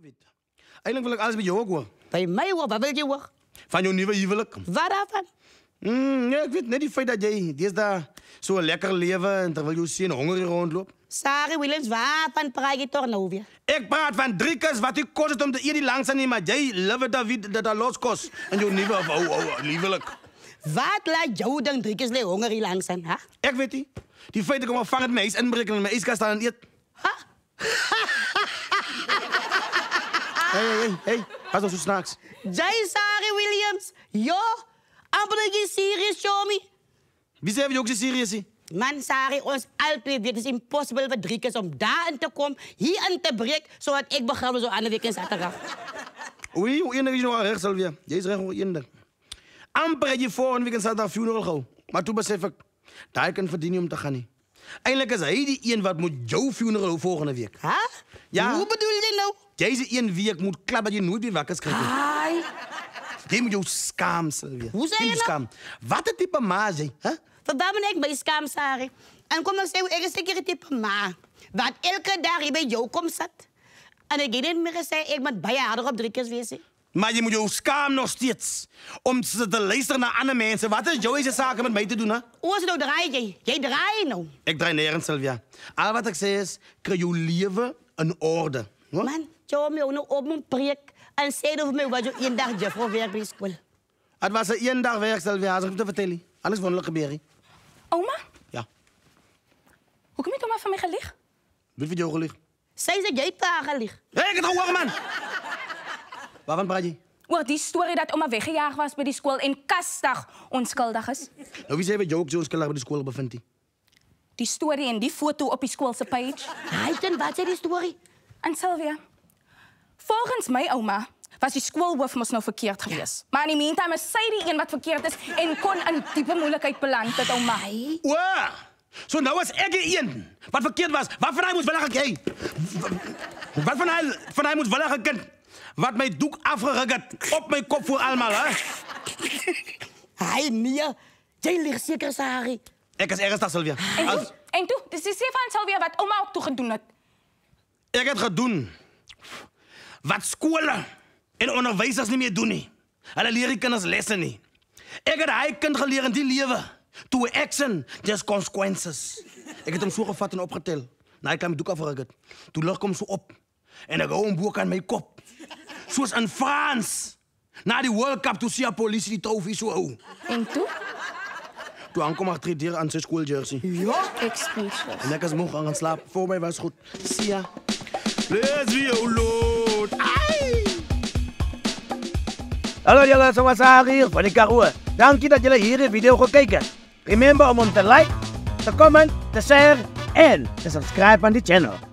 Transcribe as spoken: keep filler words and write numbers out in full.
Eigenlijk wil ik alles met jou ook hoor. Bij mij hoor, wat wil je hoor? Van jouw nieuwe huwelijk. Waar daarvan? Mm, ja, ik weet net die feit dat jij die is daar zo lekker leven en terwijl je zien honger rondloopt. Sari Williams, waarvan praat je toch nou weer? Ik praat van drie keer wat u kost het om de die langs te nemen, maar jij lewe dat wie dat dat los kost. En jouw nieuwe of oh, oh, liefelijk. Wat laat jou dan drie keer honger hier langs aan, hè? Ik weet die. Die feiten komen vangen het meis inbreken in mijn ijskast staan en eet. Ha? Hé, hé, hé, hé. Pas nou zo snacks. Jij, Sari Williams. Jo, amper je serieus, show me. Wie zei je ook zo serieus? Man, Sari, ons altijd dit is impossible voor drie keer om daar in te komen, hier in te breken, zodat ik begraven zo aan de week in zaterdag. Oei, hoe enig is je nog aan recht, Sylvia? Jij is recht hoe enig. Amper heb je voor een week in zaterdag funeral gauw. Maar toen besef ik, daar kan verdienen om te gaan niet. Eindelijk is hij die een wat moet jouw funeral volgende week. Huh? Ja. Hoe bedoel je nou? Deze een week moet klappen dat je nooit weer wakker krijgt. Ai. Jij moet jou schaam, Sylvia. Hoe zei je nou? Wat een type ma, jij? Huh? Vandaar ben ik bij Skam, Sari. En kom dan zeggen, ik is een keer een type ma. Wat elke dag hier bij jou komt zat. En ik heb niet meer gezegd, ik ben bijjaardig op drie keer wezen. Maar je moet jou schaam nog steeds. Om te luisteren naar andere mensen. Wat is jouw zaken met mij te doen, hè? Hoe is het nou draai jij? Jij draait nou. Ik draai nergens, Sylvia. Al wat ik zeg is, krijg je leven in orde. Huh? Man, jou me ook nog op mijn preek. En zei over mij wat je één dag juffrouw werk bij school. Het was een één dag werk, Sylvia, als ik het te vertellen. Anders wonderlijk gebeuren. Oma? Ja. Hoe kom je oma van mij gelicht? Wie heeft jou gelicht? Zij zei jij paar ligt. Hé, ik heb het gehoord, man! Waarvan praat je? Oor die story dat oma weggejaagd was bij die school en kastig onschuldig is. Nou, wie zei wat jou ook zo onschuldig bij de school bevindt? Die story en die foto op die schoolse page. Hij ten wat zei die story? En Sylvia, volgens mij oma was die schoolhoof mos nou verkeerd geweest. Maar in die meantime is sy die een wat verkeerd is en kon in diepe moeilijkheid beland het, oma. Oeh! Zo nou was ik die een wat verkeerd was. Wat van hij moest wel een Wat van hij, van hij moest wel een kind. Wat mijn doek afgerukt op mijn kop voor allemaal, hè? Hij nee, jij ligt zeker, Sari. Ik is ergens dat, Sylvia. En Als... toen, en toen, dus die zei van Sylvia wat oma ook toegedoen had. Ik heb gedaan wat scholen en onderwijzers niet meer doen. Nie. Hulle leer die kinders lessen niet. Ik heb hij kind geleerd in die leven. Toen action, just consequences. Ik heb hem zo gevat en opgeteld. Nou, ik heb mijn doek afgerukt. Toen lag ik hem zo op. En ik hou een boek aan mijn kop. Zoals in Frans. Na die World Cup, toen zie je politie die trofee zo hou. En toen? Toen aankom ik achter aan zijn schooljersey. Ja? Ik speechless. En ik is moe gaan slapen. Voor mij was het goed. Zie je. Let's be load. Hallo jongens, wat is hier van de Karoo. Dank je dat jullie hier de video gekeken. Remember om ons te like, te comment, te share en te subscribe aan die channel.